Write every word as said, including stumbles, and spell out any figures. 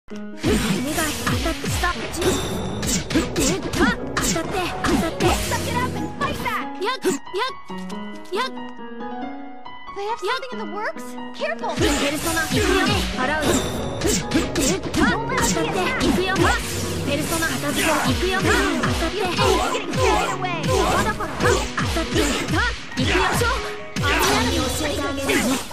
目が当たってした。あ、当たって当たって。やっやっやっ。 They have something in the works? Careful! ペルソナ行くよ。払うよ。あ、当たって行くよ。ペルソナ片付け行くよ。当たって。まだから当たって行くよ。あんなに教えてあげる。